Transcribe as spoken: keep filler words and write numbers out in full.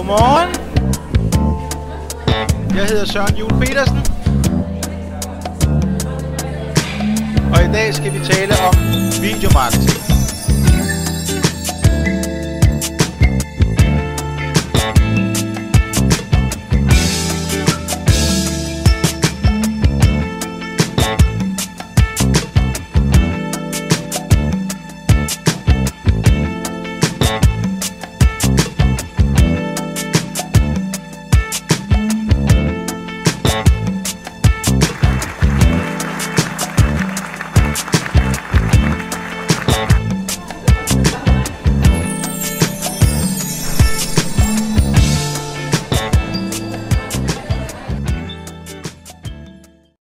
Godmorgen. Jeg hedder Søren Juhl Petersen. Og i dag skal vi tale om videomarketing.